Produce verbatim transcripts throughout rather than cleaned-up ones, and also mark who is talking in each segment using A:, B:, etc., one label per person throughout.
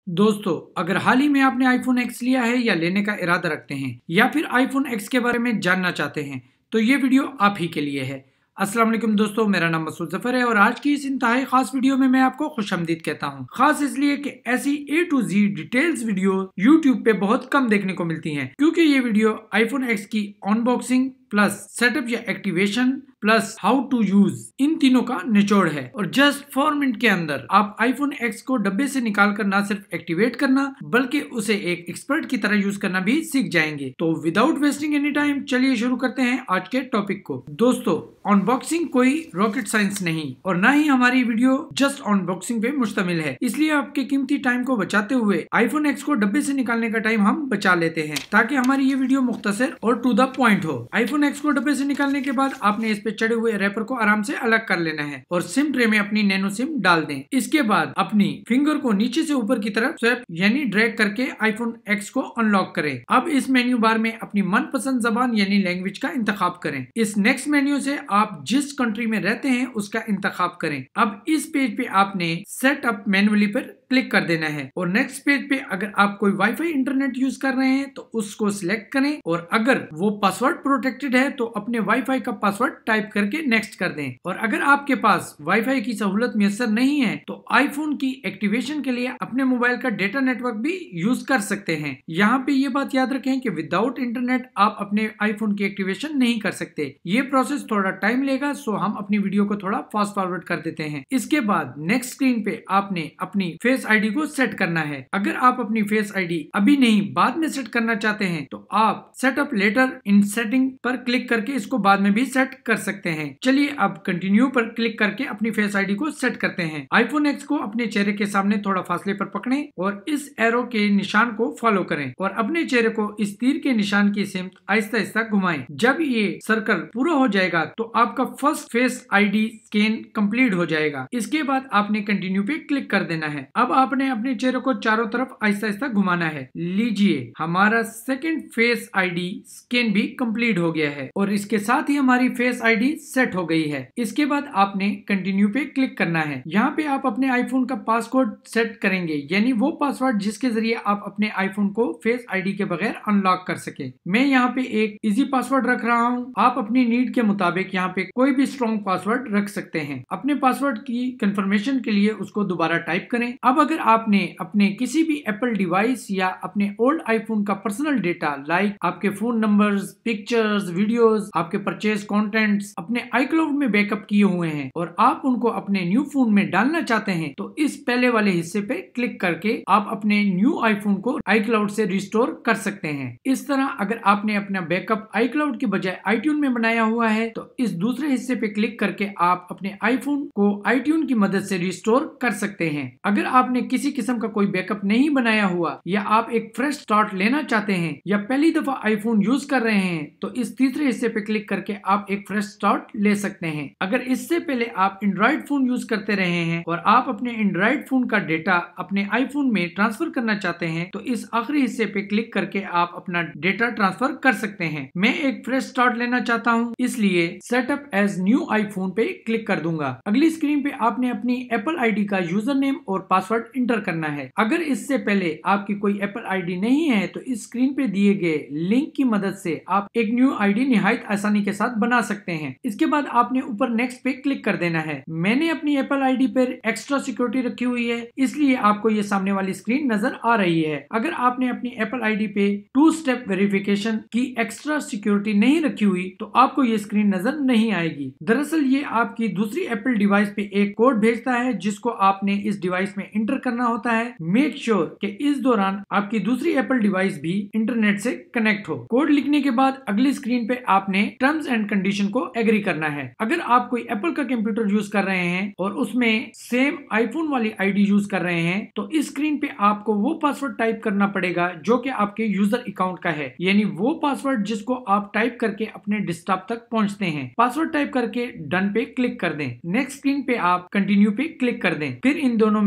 A: दोस्तों, अगर हाल ही में आपने आईफोन एक्स लिया है या लेने का इरादा रखते हैं या फिर आईफोन एक्स के बारे में जानना चाहते हैं तो ये वीडियो आप ही के लिए है। अस्सलाम वालेकुम दोस्तों, मेरा नाम मसूद जफर है और आज की इस इंतहाई खास वीडियो में मैं आपको खुशामदीद कहता हूँ। खास इसलिए कि ऐसी A to Z details video YouTube पे बहुत कम देखने को मिलती हैं, क्योंकि ये वीडियो आईफोन एक्स की अनबॉक्सिंग प्लस सेटअप या activation plus how to use इन तीनों का निचोड़ है। और जस्ट फोर मिनट के अंदर आप आईफोन एक्स को डब्बे से निकाल कर न सिर्फ एक्टिवेट करना बल्कि उसे एक एक्सपर्ट की तरह यूज करना भी सीख जाएंगे। तो विदाउट वेस्टिंग एनी टाइम चलिए शुरू करते हैं आज के टॉपिक को। दोस्तों, अनबॉक्सिंग कोई रॉकेट साइंस नहीं और न ही हमारी वीडियो जस्ट अनबॉक्सिंग पे मुश्तमिल है, इसलिए आपके कीमती टाइम को बचाते हुए आईफोन एक्स को डब्बे से निकालने का टाइम हम बचा लेते हैं ताकि हमारी ये वीडियो मुख्तसर और टू द पॉइंट हो। आईफोन एक्स को डब्बे से निकालने के बाद आपने इस पे चढ़े हुए रैपर को आराम से अलग कर लेना है और सिम ट्रे में अपनी नैनो सिम डाल दें। इसके बाद अपनी फिंगर को नीचे से ऊपर की तरफ स्वैप यानी ड्रैग करके आईफोन एक्स को अनलॉक करें। अब इस मेन्यू बार में अपनी मनपसंद जबान यानी लैंग्वेज का इंतखाब करें। इस नेक्स्ट मेन्यू से आप जिस कंट्री में रहते हैं उसका इंतखाब करें। अब इस पेज पे आपने सेट अप मैन्युअली पर क्लिक कर देना है और नेक्स्ट पेज पे अगर आप कोई वाईफाई इंटरनेट यूज कर रहे हैं तो उसको सिलेक्ट करें और अगर वो पासवर्ड प्रोटेक्टेड है तो अपने वाईफाई का पासवर्ड टाइप करके नेक्स्ट कर दें। और अगर आपके पास वाईफाई की सहूलत मैसर नहीं है तो आईफोन की एक्टिवेशन के लिए अपने मोबाइल का डेटा नेटवर्क भी यूज कर सकते हैं। यहाँ पे ये बात याद रखें कि विदाउट इंटरनेट आप अपने आईफोन की एक्टिवेशन नहीं कर सकते। ये प्रोसेस थोड़ा टाइम लेगा, सो हम अपनी वीडियो को थोड़ा फास्ट फॉरवर्ड कर देते हैं। इसके बाद नेक्स्ट स्क्रीन पे आपने अपनी फेस आईडी को सेट करना है। अगर आप अपनी फेस आईडी अभी नहीं बाद में सेट करना चाहते हैं तो आप सेटअप लेटर इन सेटिंग पर क्लिक करके इसको बाद में भी सेट कर सकते हैं। चलिए अब कंटिन्यू पर क्लिक करके अपनी फेस आईडी को सेट करते हैं। आईफोन एक्स को अपने चेहरे के सामने थोड़ा फासले पर पकड़ें और इस एरो के निशान को फॉलो करें और अपने चेहरे को इस तीर के निशान की सिमत आहिस्ता आहिस्ता घुमाएं। जब ये सर्कल पूरा हो जाएगा तो आपका first face ID scan complete हो जाएगा। इसके बाद आपने कंटिन्यू पे क्लिक कर देना है। अब आपने अपने चेहरे को चारों तरफ आहिस्ता आहिस्ता घुमाना है। लीजिए, हमारा सेकंड फेस आईडी स्कैन भी कंप्लीट हो गया है और इसके साथ ही हमारी फेस आईडी सेट हो गई है। इसके बाद आपने कंटिन्यू पे क्लिक करना है। यहाँ पे आप अपने आईफोन का पासवर्ड सेट करेंगे, यानी वो पासवर्ड जिसके जरिए आप अपने आईफोन को फेस आईडी के बगैर अनलॉक कर सके। मैं यहाँ पे एक इजी पासवर्ड रख रहा हूँ। आप अपनी नीड के मुताबिक यहाँ पे कोई भी स्ट्रॉन्ग पासवर्ड रख सकते हैं। अपने पासवर्ड की कंफर्मेशन के लिए उसको दोबारा टाइप करें। अब अगर आपने अपने किसी भी एप्पल डिवाइस या अपने ओल्ड आईफोन का पर्सनल डेटा लाइक आपके फोन नंबर्स, पिक्चर्स, वीडियोस, आपके परचेज कंटेंट्स अपने आईक्लाउड में बैकअप किए हुए हैं और आप उनको अपने न्यू फोन में डालना चाहते हैं तो इस पहले वाले हिस्से पे क्लिक करके आप अपने न्यू आईफोन को आईक्लाउड से रिस्टोर कर सकते हैं। इस तरह अगर आपने अपना बैकअप आईक्लाउड की बजाय आईट्यून में बनाया हुआ है तो इस दूसरे हिस्से पे क्लिक करके आप अपने आईफोन को आईट्यून की मदद से रिस्टोर कर सकते हैं। अगर आपने किसी किस्म का कोई बैकअप नहीं बनाया हुआ या आप एक फ्रेश स्टार्ट लेना चाहते हैं या पहली दफा आईफोन यूज कर रहे हैं तो इस तीसरे हिस्से पे क्लिक करके आप एक फ्रेश स्टार्ट ले सकते हैं। अगर इससे पहले आप एंड्रॉइड फोन यूज करते रहे हैं और आप अपने एंड्रॉइड फोन का डेटा अपने आईफोन में ट्रांसफर करना चाहते हैं तो इस आखिरी हिस्से पे क्लिक करके आप अपना डेटा ट्रांसफर कर सकते हैं। मैं एक फ्रेश स्टार्ट लेना चाहता हूँ, इसलिए सेटअप एज न्यू आईफोन पे क्लिक कर दूंगा। अगली स्क्रीन पे आपने अपनी एप्पल आईडी का यूजर नेम और पासवर्ड इंटर करना है। अगर इससे पहले आपकी कोई एप्पल आईडी नहीं है तो इस स्क्रीन पे दिए गए लिंक की मदद से आप एक न्यू आईडी निहायत आसानी के साथ बना सकते हैं। इसके बाद आपने ऊपर नेक्स्ट पे क्लिक कर देना है। मैंने अपनी एप्पल आईडी पर एक्स्ट्रा सिक्योरिटी रखी हुई है, इसलिए आपको ये सामने वाली स्क्रीन नजर आ रही है। अगर आपने अपनी एप्पल आईडी पे टू स्टेप वेरिफिकेशन की एक्स्ट्रा सिक्योरिटी नहीं रखी हुई तो आपको ये स्क्रीन नजर नहीं आएगी। दरअसल ये आपकी दूसरी एप्पल डिवाइस पे एक कोड भेजता है जिसको आपने इस डिवाइस में इंटर करना होता है। मेक श्योर कि इस दौरान आपकी दूसरी एप्पल डिवाइस भी इंटरनेट से कनेक्ट हो। कोड लिखने के बाद अगली स्क्रीन पे आपने टर्म्स एंड कंडीशन को एग्री करना है। अगर आप कोई एप्पल का कंप्यूटर यूज कर रहे हैं और उसमें सेम आईफोन वाली आईडी यूज कर रहे हैं तो इस स्क्रीन पे आपको वो पासवर्ड टाइप करना पड़ेगा जो कि आपके यूजर अकाउंट का है, यानी वो पासवर्ड जिसको आप टाइप करके अपने डेस्कटॉप तक पहुंचते हैं। पासवर्ड टाइप करके डन पे क्लिक कर दें। नेक्स्ट स्क्रीन पे आप कंटिन्यू पे क्लिक कर दें। फिर इन दोनों में से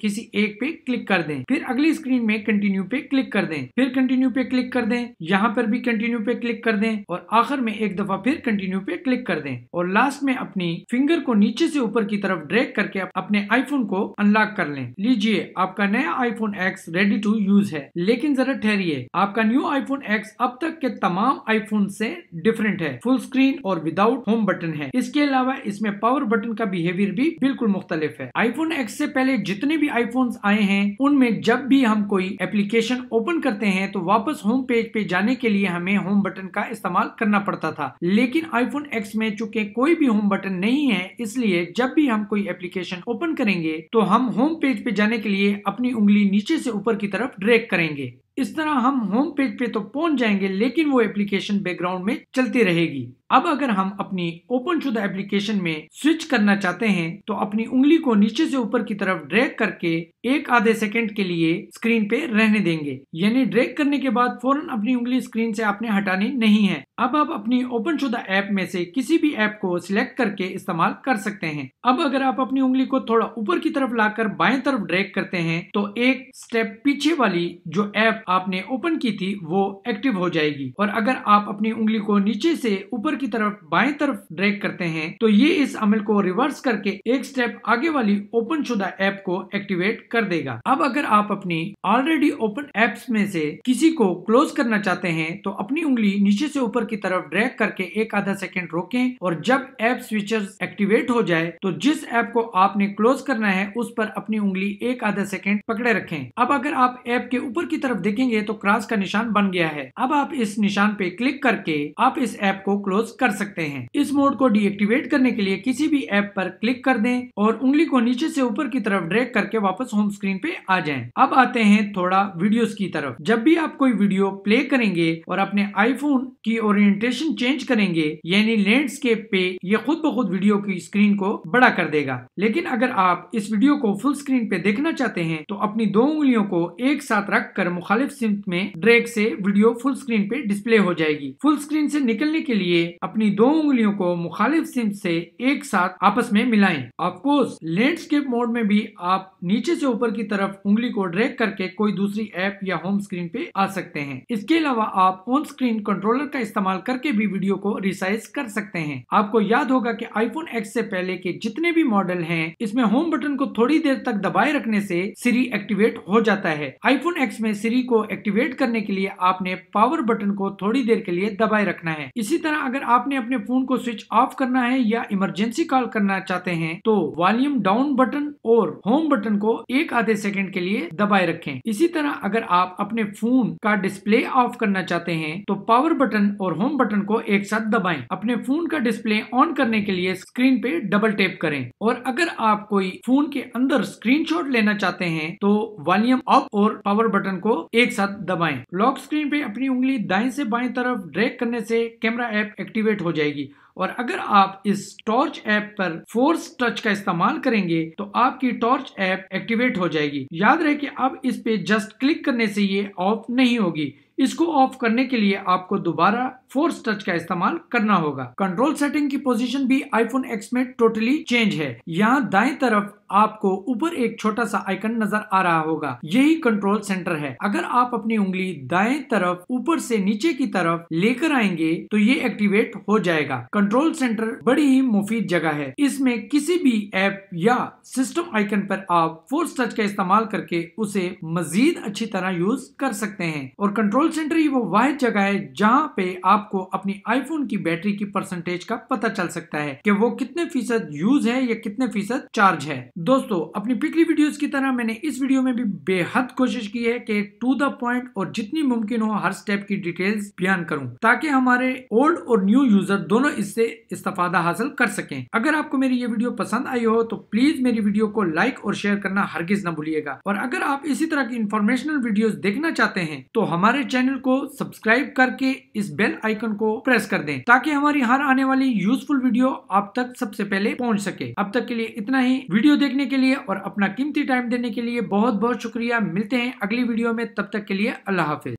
A: किसी एक पे क्लिक कर दें, फिर अगली स्क्रीन में कंटिन्यू पे क्लिक कर दें, फिर कंटिन्यू पे क्लिक कर दें, यहाँ पर भी कंटिन्यू पे क्लिक कर दें और आखिर में एक दफा फिर कंटिन्यू पे क्लिक कर दें और लास्ट में अपनी फिंगर को नीचे से ऊपर की तरफ ड्रैग करके अपने आईफोन को अनलॉक कर लें। लीजिए, आपका नया iPhone X ready to use है। लेकिन जरा ठहरिए, आपका न्यू आईफोन एक्स अब तक के तमाम आईफोन से डिफरेंट है, फुल स्क्रीन और विदाउट होम बटन है। इसके अलावा इसमें पावर बटन का बिहेवियर भी बिल्कुल मुख्तलिफ है। आईफोन एक्स से पहले जितने भी आईफोन आए हैं उनमें जब भी हम कोई एप्लीकेशन ओपन करते हैं तो वापस होम पेज पे जाने के लिए हमें होम बटन का इस्तेमाल करना पड़ता था। लेकिन आईफोन एक्स में चूंकि कोई भी होम बटन नहीं है, इसलिए जब भी हम कोई एप्लीकेशन ओपन करेंगे तो हम होम पेज पे जाने के लिए अपनी उंगली नीचे से ऊपर की तरफ ड्रैग करेंगे। इस तरह हम होम पेज पे तो पहुंच जाएंगे, लेकिन वो एप्लीकेशन बैकग्राउंड में चलती रहेगी। अब अगर हम अपनी ओपन शुदा एप्लीकेशन में स्विच करना चाहते हैं तो अपनी उंगली को नीचे से ऊपर की तरफ ड्रैग करके एक आधे सेकंड के लिए स्क्रीन पे रहने देंगे, यानी ड्रैग करने के बाद फौरन अपनी उंगली स्क्रीन से आपने हटानी नहीं है। अब आप अपनी ओपन शुदा ऐप में से किसी भी ऐप को सिलेक्ट करके इस्तेमाल कर सकते हैं। अब अगर आप अपनी उंगली को थोड़ा ऊपर की तरफ लाकर बाएं तरफ ड्रैग करते हैं तो एक स्टेप पीछे वाली जो ऐप आपने ओपन की थी वो एक्टिव हो जाएगी, और अगर आप अपनी उंगली को नीचे से ऊपर की तरफ बाएं तरफ ड्रैग करते हैं तो ये इस अमल को रिवर्स करके एक स्टेप आगे वाली ओपन शुदा ऐप को एक्टिवेट कर देगा। अब अगर आप अपनी ऑलरेडी ओपन ऐप्स में से किसी को क्लोज करना चाहते हैं तो अपनी उंगली नीचे से ऊपर की तरफ ड्रैग करके एक आधा सेकंड रोकें, और जब ऐप स्विचर्स एक्टिवेट हो जाए तो जिस ऐप को आपने क्लोज करना है उस पर अपनी उंगली एक आधा सेकंड पकड़े रखें। अब अगर आप ऐप के ऊपर की तरफ देखेंगे तो क्रॉस का निशान बन गया है। अब आप इस निशान पे क्लिक करके आप इस ऐप को क्लोज कर सकते हैं। इस मोड को डीएक्टिवेट करने के लिए किसी भी ऐप पर क्लिक कर दें और उंगली को नीचे से ऊपर की तरफ ड्रैग करके वापस होम स्क्रीन पे आ जाएं। अब आते हैं थोड़ा वीडियोस की तरफ। जब भी आप कोई वीडियो प्ले करेंगे और अपने आईफोन की ओरिएंटेशन चेंज करेंगे, यानी लैंडस्केप पे, ये खुद ब खुद वीडियो की स्क्रीन को बड़ा कर देगा। लेकिन अगर आप इस वीडियो को फुल स्क्रीन पे देखना चाहते हैं तो अपनी दो उंगलियों को एक साथ रख कर मुखालिफ सिमत में ड्रैग से वीडियो फुल स्क्रीन पे डिस्प्ले हो जाएगी। फुल स्क्रीन से निकलने के लिए अपनी दो उंगलियों को मुखालिफ सिमत से एक साथ आपस में मिलाएं। ऑफ कोर्स लैंडस्केप मोड में भी आप नीचे से ऊपर की तरफ उंगली को ड्रैग करके कोई दूसरी ऐप या होम स्क्रीन पे आ सकते हैं। इसके अलावा आप ऑन स्क्रीन कंट्रोलर का इस्तेमाल करके भी वीडियो को रिसाइज कर सकते हैं। आपको याद होगा कि आईफोन एक्स से पहले के जितने भी मॉडल हैं, इसमें होम बटन को थोड़ी देर तक दबाए रखने से सिरी एक्टिवेट हो जाता है। आईफोन एक्स में सिरी को एक्टिवेट करने के लिए आपने पावर बटन को थोड़ी देर के लिए दबाए रखना है। इसी तरह अगर आपने अपने फोन को स्विच ऑफ करना है या इमरजेंसी कॉल करना चाहते हैं तो वॉल्यूम डाउन बटन और होम बटन को एक आधे सेकंड के लिए दबाए रखें। इसी तरह अगर आप अपने फोन का डिस्प्ले ऑफ करना चाहते हैं तो पावर बटन और होम बटन को एक साथ दबाएं। अपने फोन का डिस्प्ले ऑन करने के लिए स्क्रीन पे डबल टैप करें, और अगर आप कोई फोन के अंदर स्क्रीनशॉट लेना चाहते हैं तो वॉल्यूम अप और पावर बटन को एक साथ दबाएं। लॉक स्क्रीन पे अपनी उंगली दाएं से बाएं तरफ ड्रैग करने से कैमरा ऐप एक्टिवेट हो जाएगी, और अगर आप इस टॉर्च ऐप पर फोर्स टच का इस्तेमाल करेंगे तो आपकी टॉर्च ऐप एक्टिवेट हो जाएगी। याद रहे कि अब इस पे जस्ट क्लिक करने से ये ऑफ नहीं होगी। इसको ऑफ करने के लिए आपको दोबारा फोर्स टच का इस्तेमाल करना होगा। कंट्रोल सेटिंग की पोजीशन भी आईफोन एक्स में टोटली चेंज है। यहाँ दाएं तरफ आपको ऊपर एक छोटा सा आइकन नजर आ रहा होगा, यही कंट्रोल सेंटर है। अगर आप अपनी उंगली दाएं तरफ ऊपर से नीचे की तरफ लेकर आएंगे तो ये एक्टिवेट हो जाएगा। कंट्रोल सेंटर बड़ी ही मुफीद जगह है। इसमें किसी भी ऐप या सिस्टम आइकन पर आप फोर्स टच का इस्तेमाल करके उसे मजीद अच्छी तरह यूज कर सकते हैं। और कंट्रोल सेंटर ही वो वाहिद जगह है जहां पे आपको अपनी आईफोन की बैटरी की परसेंटेज का पता चल सकता है कि वो कितने फीसद यूज है या कितने फीसद चार्ज है। दोस्तों, अपनी पिछली वीडियोस की तरह मैंने इस वीडियो में भी बेहद कोशिश की है कि टू द पॉइंट और जितनी मुमकिन हो हर स्टेप की डिटेल्स बयान करूं, ताकि हमारे ओल्ड और न्यू यूजर दोनों इससे इस्तेफादा हासिल कर सकें। अगर आपको मेरी ये वीडियो पसंद आई हो तो प्लीज मेरी वीडियो को लाइक और शेयर करना हरगिज न भूलिएगा। और अगर आप इसी तरह की इंफॉर्मेशनल वीडियोस देखना चाहते हैं तो हमारे चैनल को सब्सक्राइब करके इस बेल आइकन को प्रेस कर दें, ताकि हमारी हर आने वाली यूजफुल वीडियो आप तक सबसे पहले पहुंच सके। अब तक के लिए इतना ही। वीडियो देखने के लिए और अपना कीमती टाइम देने के लिए बहुत बहुत शुक्रिया। मिलते हैं अगली वीडियो में, तब तक के लिए अल्लाह हाफिज।